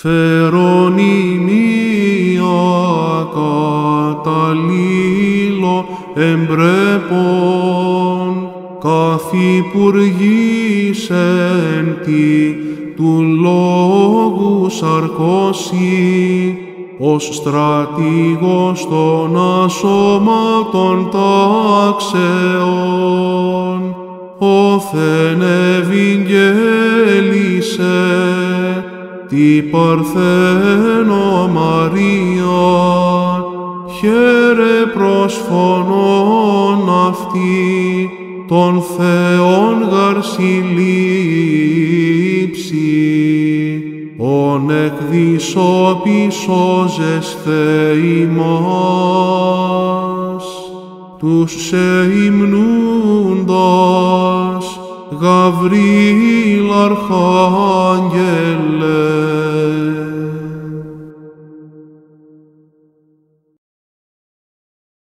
φερονιμία καταλήλω εμπρέπων, καθυπουργής εν τι του λόγου σαρκώσει, ως στρατήγος των ασώματων τάξεων, όθεν ευηγγέλισε τη Παρθένο Μαρία, χαίρε προσφωνών αυτή, των Θεών γαρ συλλήψη, ον εκδισόπισώζεσθε ημάς, τους σε υμνούντας, Γαβρίλ Αρχάγγελε,